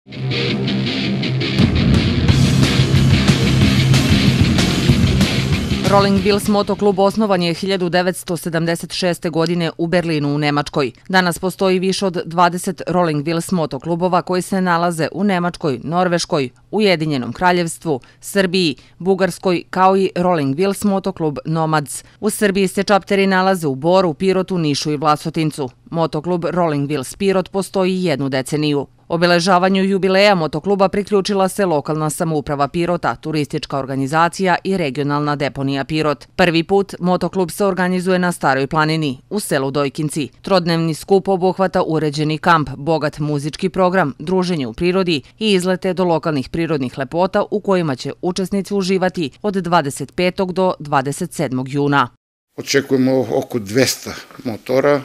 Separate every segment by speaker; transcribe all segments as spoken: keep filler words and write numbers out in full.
Speaker 1: Rolling Wheels motoklub osnovan je hiljadu devetsto sedamdeset šeste. godine u Berlinu u Nemačkoj. Danas postoji više od dvadeset Rolling Wheels motoklubova koji se nalaze u Nemačkoj, Norveškoj, Ujedinjenom Kraljevstvu, Srbiji, Bugarskoj, kao i Rolling Wheels motoklub Nomads. U Srbiji se čapteri nalaze u Boru, Pirotu, Nišu i Vlasotincu. Motoklub Rolling Wheels Pirot postoji jednu deceniju. Obeležavanju jubileja motokluba priključila se lokalna samouprava Pirota, turistička organizacija i regionalna deponija Pirot. Prvi put motoklub se organizuje na Staroj planini, u selu Dojkinci. Trodnevni skup obuhvata uređeni kamp, bogat muzički program, druženje u prirodi i izlete do lokalnih prirodnih lepota u kojima će učesnici uživati od dvadeset petog do dvadeset sedmog juna.
Speaker 2: Očekujemo oko dvesta motora,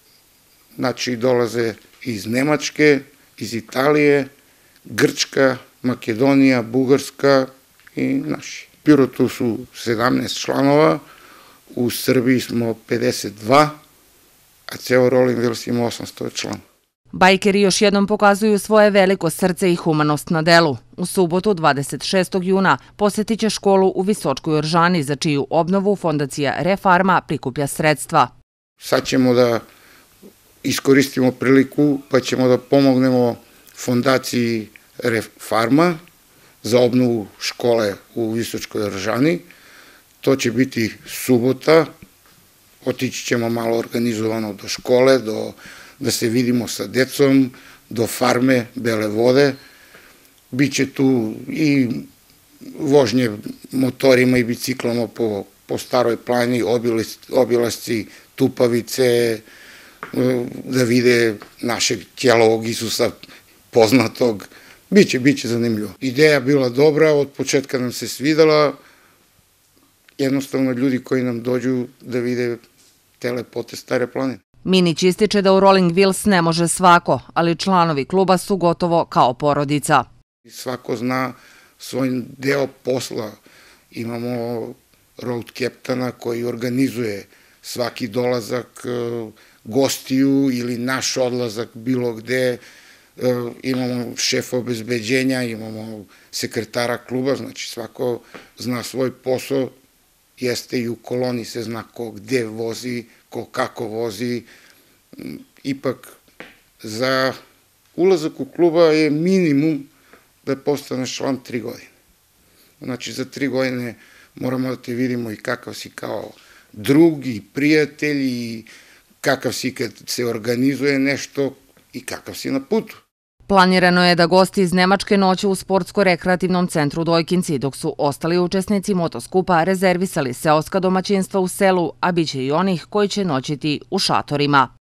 Speaker 2: znači dolaze iz Nemačke, iz Italije, Grčka, Makedonija, Bugarska i naši. U Pirotu su sedamnaest članova, u Srbiji smo pedeset dva, a ceo Rolling Wheels ima osamsto članova.
Speaker 1: Bajkeri još jednom pokazuju svoje veliko srce i humanost na delu. U subotu, dvadeset šestog juna, posjetit će školu u Visočkoj Oržani, za čiju obnovu fondacija Refarma prikuplja sredstva.
Speaker 2: Sad ćemo da iskoristimo priliku pa ćemo da pomognemo fondaciji Refarma za obnovu škole u Visočkoj Oržani. To će biti subota, otići ćemo malo organizovano do škole, da se vidimo sa decom, do farme Bele vode. Biće tu i vožnje motorima i biciklama po Staroj planini, obilasci Tupavice, da vide našeg Ćelovog Isusa poznatog. Biće, biće zanimljivo. Ideja bila dobra, od početka nam se svidela. Jednostavno ljudi koji nam dođu da vide te lepote Stare planine.
Speaker 1: Minić ističe da u Rolling Wheels ne može svako, ali članovi kluba su gotovo kao porodica.
Speaker 2: Svako zna svoj deo posla. Imamo road captaina koji organizuje svaki dolazak gostiju ili naš odlazak bilo gde. Imamo šefa obezbeđenja, imamo sekretara kluba, znači svako zna svoj posao. Jeste i u koloni se zna ko gde vozi, ko kako vozi. Ipak za ulazak u kluba je minimum da postaneš član tri godine. Znači za tri godine moramo da te vidimo i kakav si kao drug i prijatelj i kakav si kad se organizuje nešto i kakav si na putu.
Speaker 1: Planirano je da gosti iz Nemačke noće u sportsko-rekreativnom centru Dojkinci, dok su ostali učesnici motoskupa rezervisali seoska domaćinstva u selu, a bit će i onih koji će noćiti u šatorima.